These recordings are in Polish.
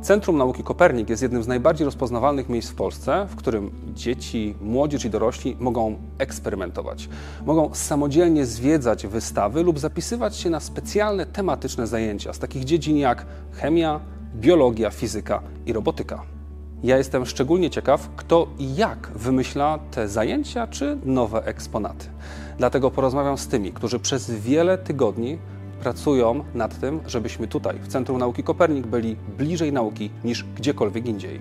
Centrum Nauki Kopernik jest jednym z najbardziej rozpoznawalnych miejsc w Polsce, w którym dzieci, młodzież i dorośli mogą eksperymentować. Mogą samodzielnie zwiedzać wystawy lub zapisywać się na specjalne tematyczne zajęcia z takich dziedzin jak chemia, biologia, fizyka i robotyka. Ja jestem szczególnie ciekaw, kto i jak wymyśla te zajęcia czy nowe eksponaty. Dlatego porozmawiam z tymi, którzy przez wiele tygodni pracują nad tym, żebyśmy tutaj, w Centrum Nauki Kopernik, byli bliżej nauki niż gdziekolwiek indziej.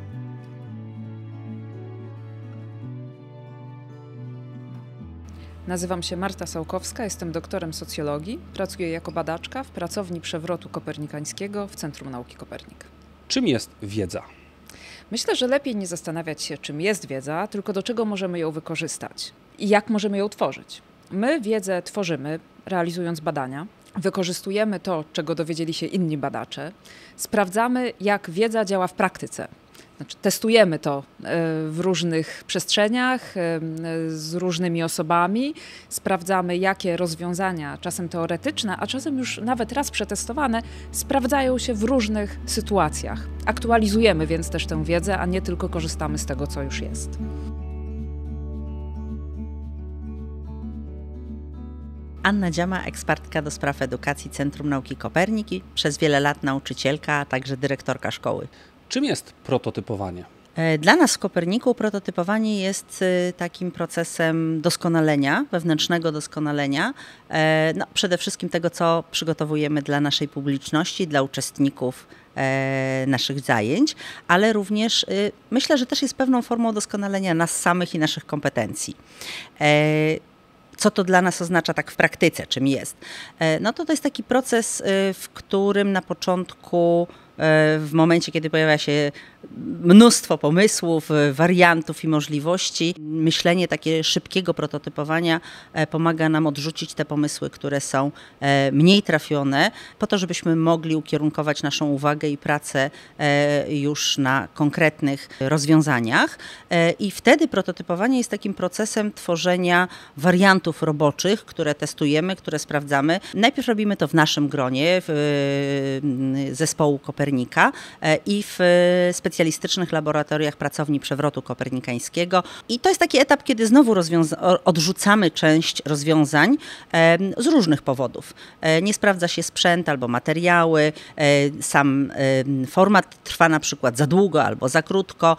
Nazywam się Marta Sałkowska, jestem doktorem socjologii, pracuję jako badaczka w pracowni przewrotu kopernikańskiego w Centrum Nauki Kopernik. Czym jest wiedza? Myślę, że lepiej nie zastanawiać się, czym jest wiedza, tylko do czego możemy ją wykorzystać i jak możemy ją tworzyć. My wiedzę tworzymy, realizując badania. Wykorzystujemy to, czego dowiedzieli się inni badacze. Sprawdzamy, jak wiedza działa w praktyce. Znaczy, testujemy to w różnych przestrzeniach, z różnymi osobami. Sprawdzamy, jakie rozwiązania, czasem teoretyczne, a czasem już nawet raz przetestowane, sprawdzają się w różnych sytuacjach. Aktualizujemy więc też tę wiedzę, a nie tylko korzystamy z tego, co już jest. Anna Dziama, ekspertka do spraw edukacji Centrum Nauki Koperniki, przez wiele lat nauczycielka, a także dyrektorka szkoły. Czym jest prototypowanie? Dla nas w Koperniku prototypowanie jest takim procesem doskonalenia, wewnętrznego doskonalenia. Przede wszystkim tego, co przygotowujemy dla naszej publiczności, dla uczestników naszych zajęć, ale również myślę, że też jest pewną formą doskonalenia nas samych i naszych kompetencji. Co to dla nas oznacza tak w praktyce, czym jest? No to jest taki proces, w którym na początku, w momencie, kiedy pojawia się mnóstwo pomysłów, wariantów i możliwości, myślenie takie szybkiego prototypowania pomaga nam odrzucić te pomysły, które są mniej trafione, po to, żebyśmy mogli ukierunkować naszą uwagę i pracę już na konkretnych rozwiązaniach. I wtedy prototypowanie jest takim procesem tworzenia wariantów roboczych, które testujemy, które sprawdzamy. Najpierw robimy to w naszym gronie, w zespołu Kopernika i w specjalistycznych laboratoriach pracowni przewrotu kopernikańskiego. I to jest taki etap, kiedy znowu odrzucamy część rozwiązań z różnych powodów. Nie sprawdza się sprzęt albo materiały, sam format trwa na przykład za długo albo za krótko,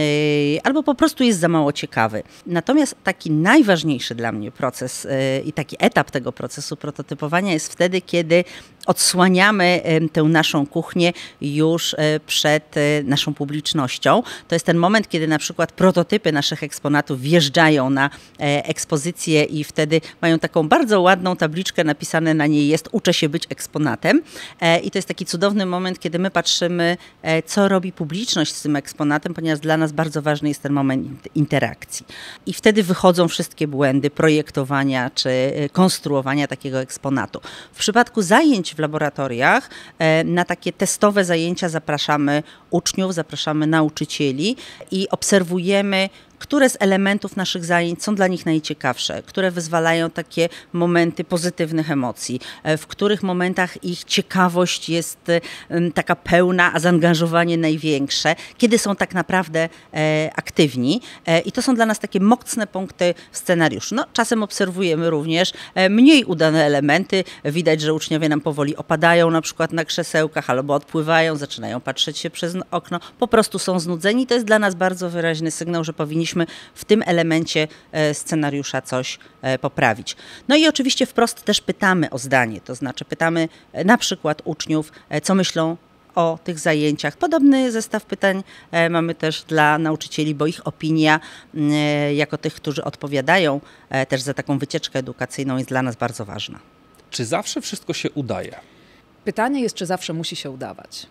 albo po prostu jest za mało ciekawy. Natomiast taki najważniejszy dla mnie proces i taki etap tego procesu prototypowania jest wtedy, kiedy odsłaniamy tę naszą kuchnię już przed naszą publicznością. To jest ten moment, kiedy na przykład prototypy naszych eksponatów wjeżdżają na ekspozycję i wtedy mają taką bardzo ładną tabliczkę, napisane na niej jest "Uczę się być eksponatem". I to jest taki cudowny moment, kiedy my patrzymy, co robi publiczność z tym eksponatem, ponieważ dla nas bardzo ważny jest ten moment interakcji. I wtedy wychodzą wszystkie błędy projektowania czy konstruowania takiego eksponatu. W przypadku zajęć w laboratoriach na takie testowe zajęcia zapraszamy uczniów, zapraszamy nauczycieli i obserwujemy, które z elementów naszych zajęć są dla nich najciekawsze, które wyzwalają takie momenty pozytywnych emocji, w których momentach ich ciekawość jest taka pełna, a zaangażowanie największe, kiedy są tak naprawdę aktywni. I to są dla nas takie mocne punkty w scenariuszu. No, czasem obserwujemy również mniej udane elementy. Widać, że uczniowie nam powoli opadają na przykład na krzesełkach albo odpływają, zaczynają patrzeć się przez okno, po prostu są znudzeni. To jest dla nas bardzo wyraźny sygnał, że powinniśmy w tym elemencie scenariusza coś poprawić. No i oczywiście wprost też pytamy o zdanie, to znaczy pytamy na przykład uczniów, co myślą o tych zajęciach. Podobny zestaw pytań mamy też dla nauczycieli, bo ich opinia jako tych, którzy odpowiadają też za taką wycieczkę edukacyjną, jest dla nas bardzo ważna. Czy zawsze wszystko się udaje? Pytanie jest, czy zawsze musi się udawać.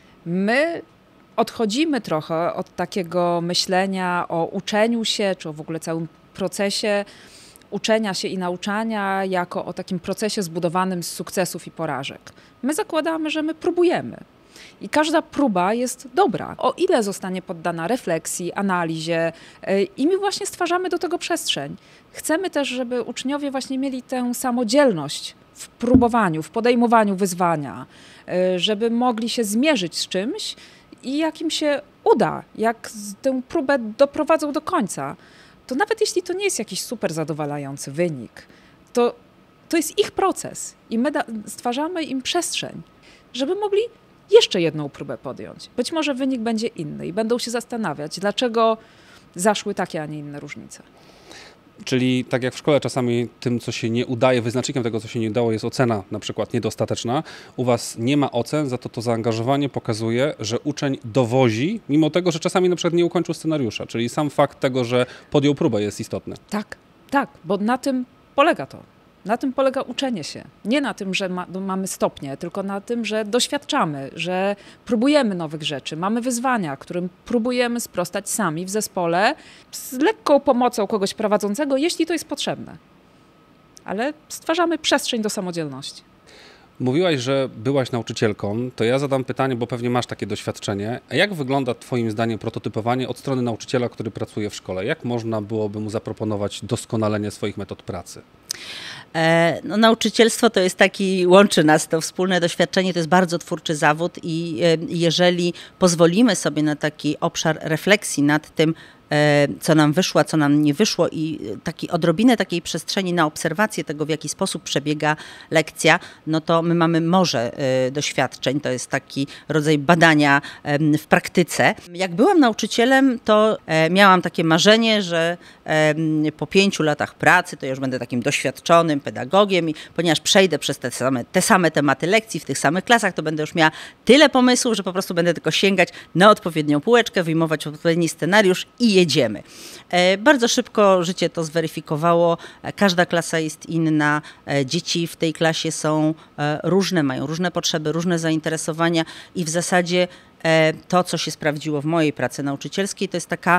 My odchodzimy trochę od takiego myślenia o uczeniu się, czy o w ogóle całym procesie uczenia się i nauczania jako o takim procesie zbudowanym z sukcesów i porażek. My zakładamy, że my próbujemy. I każda próba jest dobra, o ile zostanie poddana refleksji, analizie i my właśnie stwarzamy do tego przestrzeń. Chcemy też, żeby uczniowie właśnie mieli tę samodzielność w próbowaniu, w podejmowaniu wyzwania, żeby mogli się zmierzyć z czymś i jak im się uda, jak tę próbę doprowadzą do końca, to nawet jeśli to nie jest jakiś super zadowalający wynik, to jest ich proces i my stwarzamy im przestrzeń, żeby mogli jeszcze jedną próbę podjąć. Być może wynik będzie inny i będą się zastanawiać, dlaczego zaszły takie, a nie inne różnice. Czyli tak jak w szkole czasami tym, co się nie udaje, wyznacznikiem tego, co się nie udało, jest ocena na przykład niedostateczna. U was nie ma ocen, za to zaangażowanie pokazuje, że uczeń dowozi, mimo tego, że czasami na przykład nie ukończył scenariusza. Czyli sam fakt tego, że podjął próbę, jest istotny. Tak, bo na tym polega to. Na tym polega uczenie się. Nie na tym, że mamy stopnie, tylko na tym, że doświadczamy, że próbujemy nowych rzeczy, mamy wyzwania, którym próbujemy sprostać sami w zespole z lekką pomocą kogoś prowadzącego, jeśli to jest potrzebne. Ale stwarzamy przestrzeń do samodzielności. Mówiłaś, że byłaś nauczycielką, to ja zadam pytanie, bo pewnie masz takie doświadczenie. A jak wygląda twoim zdaniem prototypowanie od strony nauczyciela, który pracuje w szkole? Jak można byłoby mu zaproponować doskonalenie swoich metod pracy? No, nauczycielstwo to jest taki, łączy nas to wspólne doświadczenie, to jest bardzo twórczy zawód i jeżeli pozwolimy sobie na taki obszar refleksji nad tym, co nam wyszło, co nam nie wyszło i odrobinę takiej przestrzeni na obserwację tego, w jaki sposób przebiega lekcja, no to my mamy morze doświadczeń, to jest taki rodzaj badania w praktyce. Jak byłam nauczycielem, to miałam takie marzenie, że po 5 latach pracy to już będę takim doświadczonym pedagogiem i ponieważ przejdę przez te same tematy lekcji w tych samych klasach, to będę już miała tyle pomysłów, że po prostu będę tylko sięgać na odpowiednią półeczkę, wyjmować odpowiedni scenariusz i jedziemy. Bardzo szybko życie to zweryfikowało. Każda klasa jest inna. Dzieci w tej klasie są różne, mają różne potrzeby, różne zainteresowania i w zasadzie to, co się sprawdziło w mojej pracy nauczycielskiej, to jest taka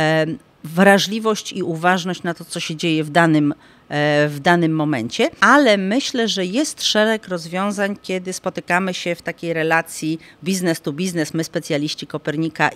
wrażliwość i uważność na to, co się dzieje w danym momencie, ale myślę, że jest szereg rozwiązań, kiedy spotykamy się w takiej relacji business to business, my specjaliści Kopernika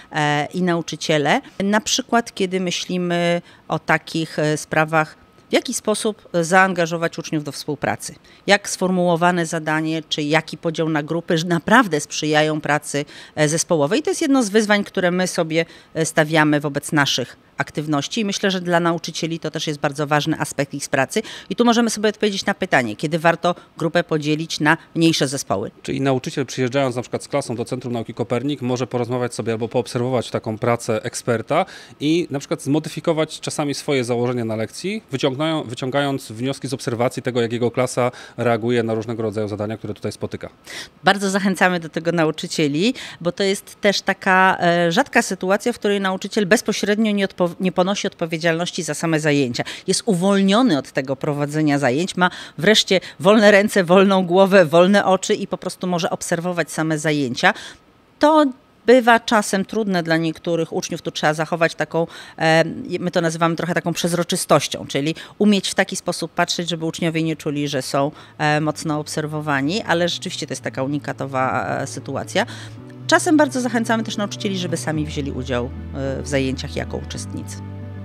i nauczyciele. Na przykład, kiedy myślimy o takich sprawach, w jaki sposób zaangażować uczniów do współpracy? Jak sformułowane zadanie, czy jaki podział na grupy naprawdę sprzyjają pracy zespołowej? To jest jedno z wyzwań, które my sobie stawiamy wobec naszych aktywności i myślę, że dla nauczycieli to też jest bardzo ważny aspekt ich pracy. I tu możemy sobie odpowiedzieć na pytanie, kiedy warto grupę podzielić na mniejsze zespoły. Czyli nauczyciel przyjeżdżając na przykład z klasą do Centrum Nauki Kopernik może porozmawiać sobie albo poobserwować taką pracę eksperta i na przykład zmodyfikować czasami swoje założenia na lekcji, wyciągając wnioski z obserwacji tego, jak jego klasa reaguje na różnego rodzaju zadania, które tutaj spotyka. Bardzo zachęcamy do tego nauczycieli, bo to jest też taka rzadka sytuacja, w której nauczyciel bezpośrednio nie ponosi odpowiedzialności za same zajęcia. Jest uwolniony od tego prowadzenia zajęć, ma wreszcie wolne ręce, wolną głowę, wolne oczy i po prostu może obserwować same zajęcia. To bywa czasem trudne dla niektórych uczniów, tu trzeba zachować taką, my to nazywamy trochę taką przezroczystością, czyli umieć w taki sposób patrzeć, żeby uczniowie nie czuli, że są mocno obserwowani, ale rzeczywiście to jest taka unikatowa sytuacja. Czasem bardzo zachęcamy też nauczycieli, żeby sami wzięli udział w zajęciach jako uczestnicy.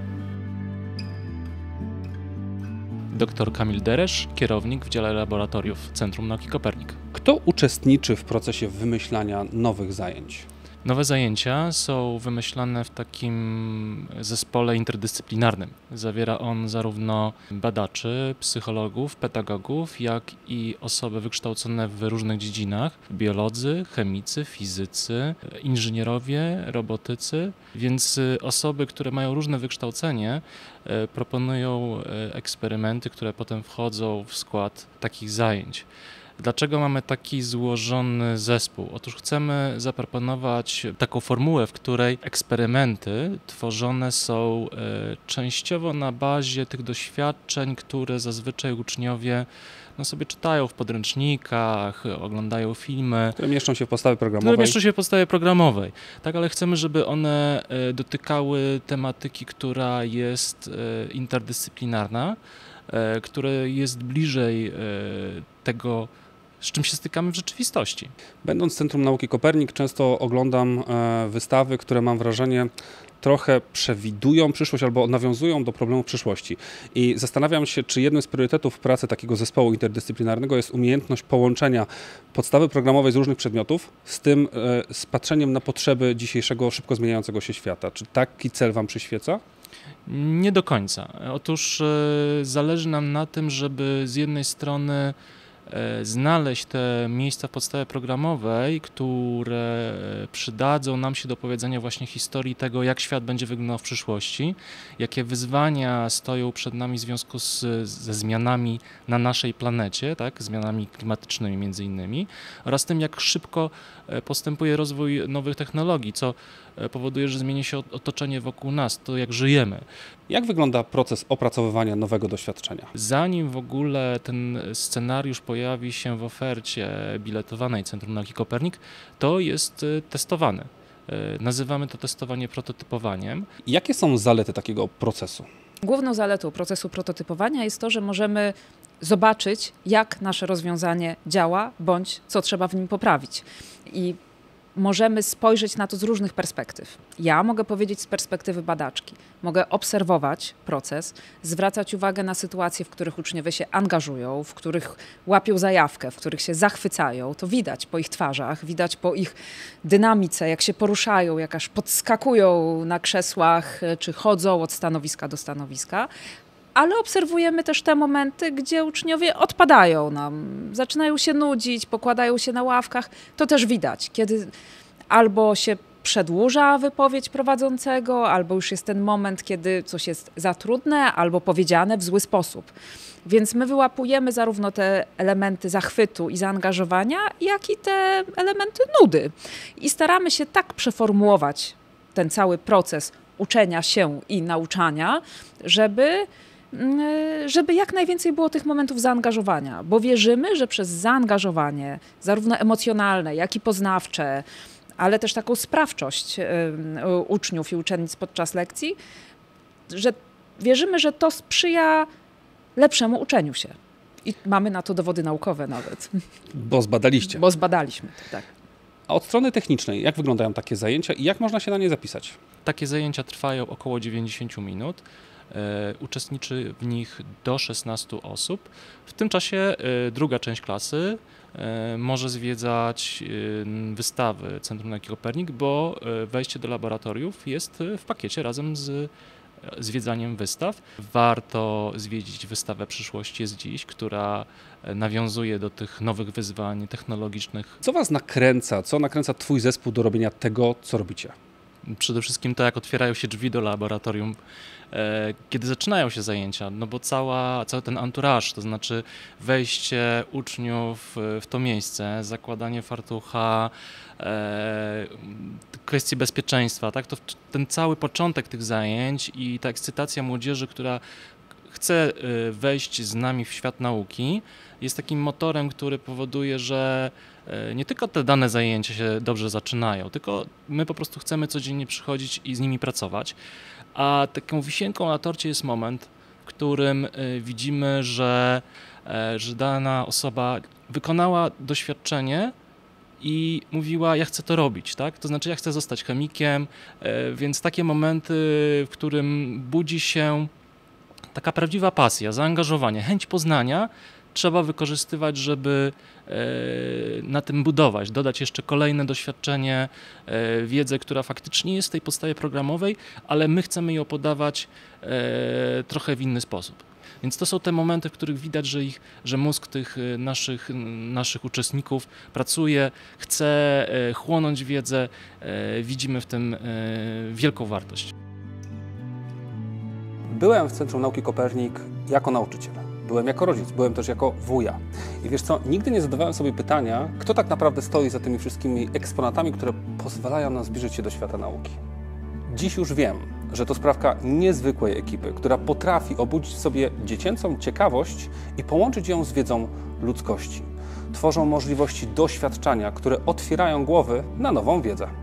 Dr Kamil Deresz, kierownik w dziale laboratoriów Centrum Nauki Kopernik. Kto uczestniczy w procesie wymyślania nowych zajęć? Nowe zajęcia są wymyślane w takim zespole interdyscyplinarnym. Zawiera on zarówno badaczy, psychologów, pedagogów, jak i osoby wykształcone w różnych dziedzinach. Biolodzy, chemicy, fizycy, inżynierowie, robotycy. Więc osoby, które mają różne wykształcenie, proponują eksperymenty, które potem wchodzą w skład takich zajęć. Dlaczego mamy taki złożony zespół? Otóż chcemy zaproponować taką formułę, w której eksperymenty tworzone są częściowo na bazie tych doświadczeń, które zazwyczaj uczniowie sobie czytają w podręcznikach, oglądają filmy. Które mieszczą się w podstawie programowej. Tak, ale chcemy, żeby one dotykały tematyki, która jest interdyscyplinarna, która jest bliżej tego z czym się stykamy w rzeczywistości. Będąc w Centrum Nauki Kopernik, często oglądam wystawy, które mam wrażenie trochę przewidują przyszłość albo nawiązują do problemów przyszłości. I zastanawiam się, czy jednym z priorytetów pracy takiego zespołu interdyscyplinarnego jest umiejętność połączenia podstawy programowej z różnych przedmiotów z patrzeniem na potrzeby dzisiejszego szybko zmieniającego się świata. Czy taki cel Wam przyświeca? Nie do końca. Otóż zależy nam na tym, żeby z jednej strony znaleźć te miejsca w podstawie programowej, które przydadzą nam się do powiedzenia właśnie historii tego, jak świat będzie wyglądał w przyszłości, jakie wyzwania stoją przed nami w związku ze zmianami na naszej planecie, tak, zmianami klimatycznymi między innymi, oraz tym, jak szybko postępuje rozwój nowych technologii, co powoduje, że zmieni się otoczenie wokół nas, to jak żyjemy. Jak wygląda proces opracowywania nowego doświadczenia? Zanim w ogóle ten scenariusz pojawi się w ofercie biletowanej Centrum Nauki Kopernik, to jest testowany. Nazywamy to testowanie prototypowaniem. Jakie są zalety takiego procesu? Główną zaletą procesu prototypowania jest to, że możemy zobaczyć, jak nasze rozwiązanie działa, bądź co trzeba w nim poprawić. I możemy spojrzeć na to z różnych perspektyw. Ja mogę powiedzieć z perspektywy badaczki. Mogę obserwować proces, zwracać uwagę na sytuacje, w których uczniowie się angażują, w których łapią zajawkę, w których się zachwycają. To widać po ich twarzach, widać po ich dynamice, jak się poruszają, jak aż podskakują na krzesłach, czy chodzą od stanowiska do stanowiska. Ale obserwujemy też te momenty, gdzie uczniowie odpadają nam, zaczynają się nudzić, pokładają się na ławkach. To też widać, kiedy albo się przedłuża wypowiedź prowadzącego, albo już jest ten moment, kiedy coś jest za trudne, albo powiedziane w zły sposób. Więc my wyłapujemy zarówno te elementy zachwytu i zaangażowania, jak i te elementy nudy. I staramy się tak przeformułować ten cały proces uczenia się i nauczania, żeby jak najwięcej było tych momentów zaangażowania, bo wierzymy, że przez zaangażowanie, zarówno emocjonalne, jak i poznawcze, ale też taką sprawczość uczniów i uczennic podczas lekcji, że wierzymy, że to sprzyja lepszemu uczeniu się. I mamy na to dowody naukowe nawet. Bo zbadaliście. Bo zbadaliśmy to, tak. A od strony technicznej, jak wyglądają takie zajęcia i jak można się na nie zapisać? Takie zajęcia trwają około 90 minut. Uczestniczy w nich do 16 osób. W tym czasie druga część klasy może zwiedzać wystawy Centrum Nauki Kopernik, bo wejście do laboratoriów jest w pakiecie razem z zwiedzaniem wystaw. Warto zwiedzić wystawę Przyszłość jest dziś, która nawiązuje do tych nowych wyzwań technologicznych. Co Was nakręca? Co nakręca Twój zespół do robienia tego, co robicie? Przede wszystkim to, jak otwierają się drzwi do laboratorium, kiedy zaczynają się zajęcia, no bo cały ten entourage, to znaczy wejście uczniów w to miejsce, zakładanie fartucha, kwestie bezpieczeństwa, tak? To ten cały początek tych zajęć i ta ekscytacja młodzieży, która chce wejść z nami w świat nauki, jest takim motorem, który powoduje, że nie tylko te dane zajęcia się dobrze zaczynają, tylko my po prostu chcemy codziennie przychodzić i z nimi pracować. A taką wisienką na torcie jest moment, w którym widzimy, że dana osoba wykonała doświadczenie i mówiła, ja chcę to robić, tak? To znaczy, ja chcę zostać chemikiem, więc takie momenty, w którym budzi się taka prawdziwa pasja, zaangażowanie, chęć poznania, trzeba wykorzystywać, żeby na tym budować, dodać jeszcze kolejne doświadczenie, wiedzę, która faktycznie jest w tej podstawie programowej, ale my chcemy ją podawać trochę w inny sposób. Więc to są te momenty, w których widać, że mózg tych naszych uczestników pracuje, chce chłonąć wiedzę, widzimy w tym wielką wartość. Byłem w Centrum Nauki Kopernik jako nauczyciel. Byłem jako rodzic, byłem też jako wuja. I wiesz co, nigdy nie zadawałem sobie pytania, kto tak naprawdę stoi za tymi wszystkimi eksponatami, które pozwalają nam zbliżyć się do świata nauki. Dziś już wiem, że to sprawka niezwykłej ekipy, która potrafi obudzić w sobie dziecięcą ciekawość i połączyć ją z wiedzą ludzkości. Tworzą możliwości doświadczania, które otwierają głowy na nową wiedzę.